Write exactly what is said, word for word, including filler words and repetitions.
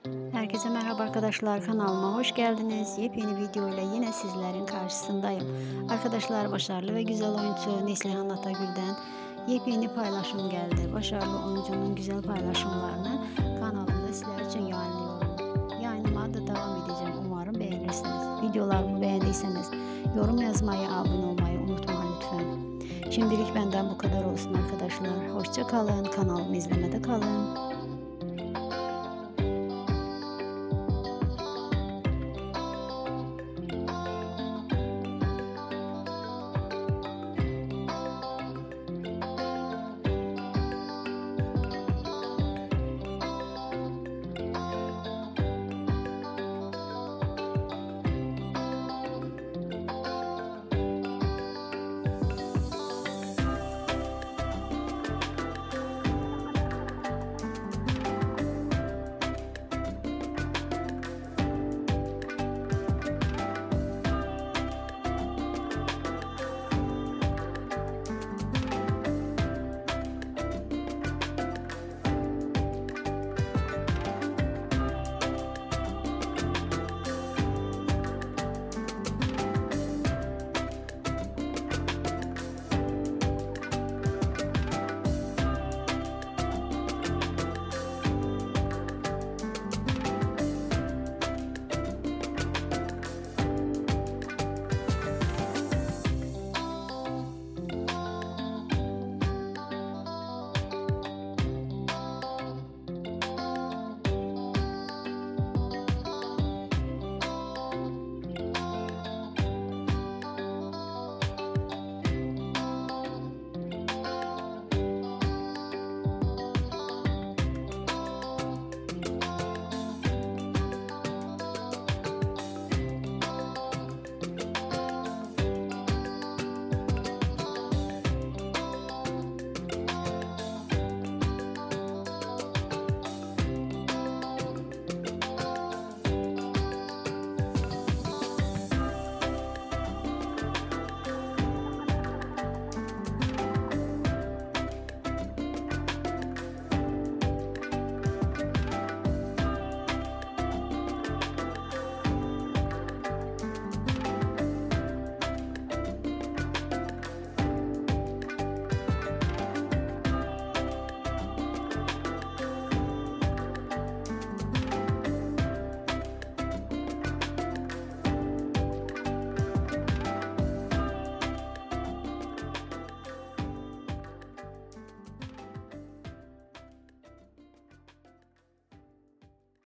Herkese merhaba arkadaşlar, kanalıma hoş geldiniz. Yepyeni video ile yine sizlerin karşısındayım. Arkadaşlar, başarılı ve güzel oyuncu Neslihan Atagül'den yepyeni paylaşım geldi. Başarılı oyuncunun güzel paylaşımlarını kanalımda sizler için yayınlıyorum. Yayınıma da devam edeceğim. Umarım beğenirsiniz. Videolarımı beğendiyseniz yorum yazmayı, abone olmayı unutmayın lütfen. Şimdilik benden bu kadar olsun arkadaşlar. Hoşça kalın. Kanalımı izlemede kalın.